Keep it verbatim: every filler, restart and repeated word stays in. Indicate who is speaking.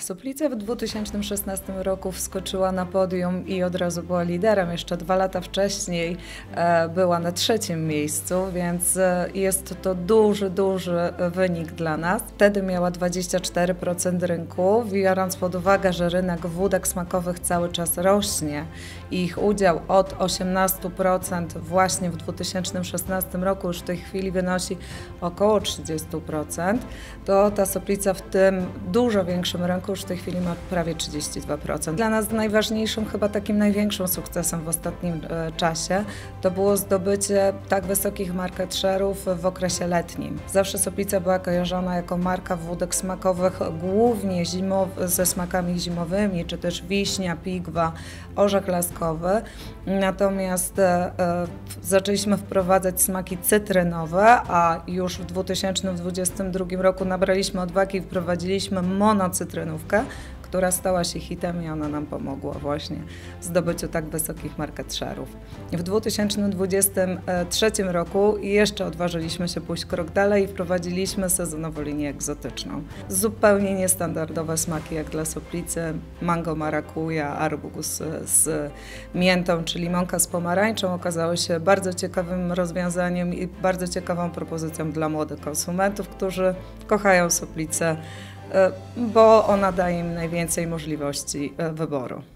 Speaker 1: Soplica w dwa tysiące szesnastym roku wskoczyła na podium i od razu była liderem. Jeszcze dwa lata wcześniej e, była na trzecim miejscu, więc e, jest to duży, duży wynik dla nas. Wtedy miała dwadzieścia cztery procent rynku, biorąc pod uwagę, że rynek wódek smakowych cały czas rośnie i ich udział od osiemnastu procent właśnie w dwa tysiące szesnastym roku już w tej chwili wynosi około trzydzieści procent, to ta Soplica w tym dużo większym rynku już w tej chwili ma prawie trzydzieści dwa procent. Dla nas najważniejszym, chyba takim największym sukcesem w ostatnim e, czasie to było zdobycie tak wysokich market share'ów w okresie letnim. Zawsze Soplica była kojarzona jako marka wódek smakowych głównie zimowy, ze smakami zimowymi, czy też wiśnia, pigwa, orzech laskowy. Natomiast e, e, zaczęliśmy wprowadzać smaki cytrynowe, a już w dwa tysiące dwudziestym drugim roku nabraliśmy odwagi i wprowadziliśmy monocytrynówkę, która stała się hitem i ona nam pomogła właśnie w zdobyciu tak wysokich market share'ów. W dwa tysiące dwudziestym trzecim roku jeszcze odważyliśmy się pójść krok dalej i wprowadziliśmy sezonową linię egzotyczną. Zupełnie niestandardowe smaki jak dla Soplicy, mango marakuja, arbuz z miętą czy limonka z pomarańczą okazały się bardzo ciekawym rozwiązaniem i bardzo ciekawą propozycją dla młodych konsumentów, którzy kochają Soplicę, bo ona daje im najwięcej możliwości wyboru.